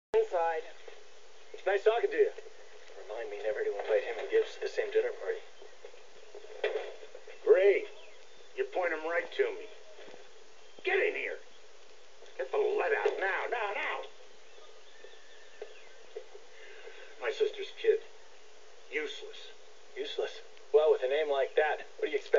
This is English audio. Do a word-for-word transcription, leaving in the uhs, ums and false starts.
Inside. It's nice talking to you. Remind me never to invite him and Gibbs to the same dinner party. Great. You point him right to me. Get in here. Get the lead out now, now, now. My sister's kid. Useless. Useless. Well, with a name like that, what do you expect?